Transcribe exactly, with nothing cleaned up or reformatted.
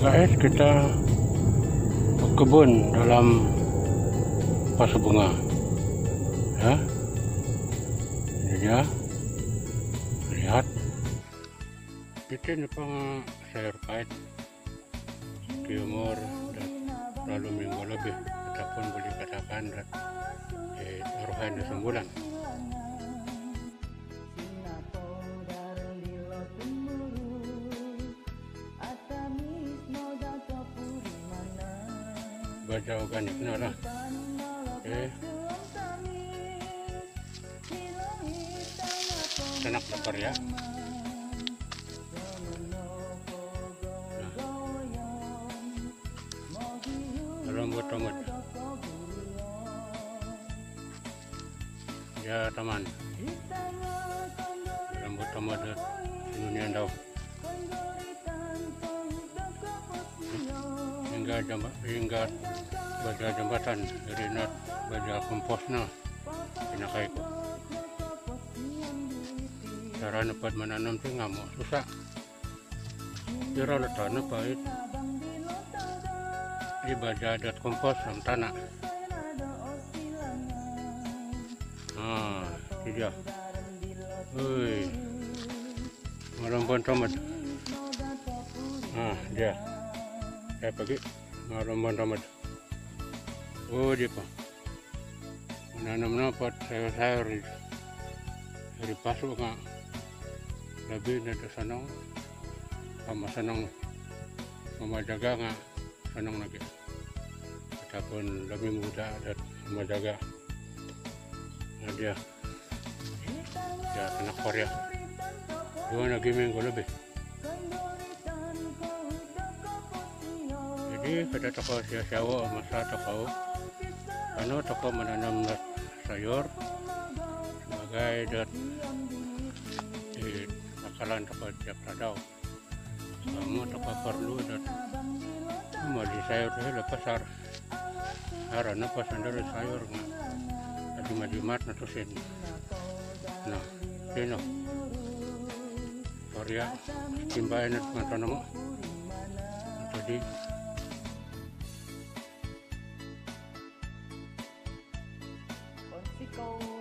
Guys, kita berkebun dalam pasu bunga ya. Ini dia, lihat itu pang sayur kait di umur dan lalu minggu lebih, ataupun boleh katakan eh, rohan di sembulan. Baja organik lah. Oke. Enak lapar ya. Nah. Rambut tomat. Ya teman. Rambut tomat dunia daun. Hingga jambatan, hingga baja jambatan dari nat baja komposnya pinakai ko. Cara dapat menanam sih nggak mau susah. Kira letaknya pahit di baja adat kompos sama tanah. Ah, ini dia. Wih, merembon tomat. Ah, dia. Saya pergi merembon tomat. Oh, dia kok menanam dapat sayur-sayur dari pasuk nggak lebih dari senang sama senang memajaga nggak senang lagi, ataupun lebih mudah dan memajaga. Nah dia dia anak Korea dua lagi minggu lebih. Jadi pada toko sia-siawa masa toko anu toko menanam sayur sebagai dat di bakalan toko tiap tadau. Kamu toko perlu dat mau di sayur itu le pasar karena pasar dari sayur nggak tadi majimat natusin. Nah ini Korea timbain itu nggak tahu tadi. Go.